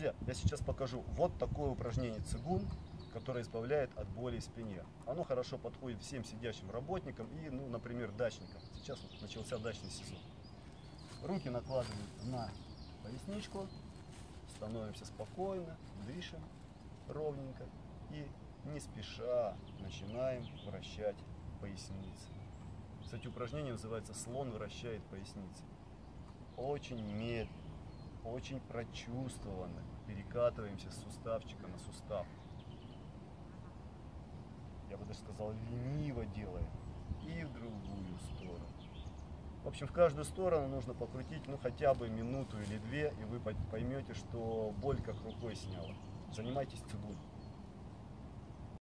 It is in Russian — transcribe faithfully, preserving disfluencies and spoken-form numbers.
Друзья, я сейчас покажу вот такое упражнение цигун, которое избавляет от боли в спине. Оно хорошо подходит всем сидящим работникам и, ну, например, дачникам. Сейчас вот начался дачный сезон. Руки накладываем на поясничку, становимся спокойно, дышим ровненько и не спеша начинаем вращать поясницей. Кстати, упражнение называется «Слон вращает поясницей». Очень медленно, очень прочувствованно перекатываемся с суставчика на сустав. Я бы даже сказал, лениво делаем. И в другую сторону. В общем, в каждую сторону нужно покрутить, ну, хотя бы минуту или две, и вы поймете, что боль как рукой сняла. Занимайтесь цигун.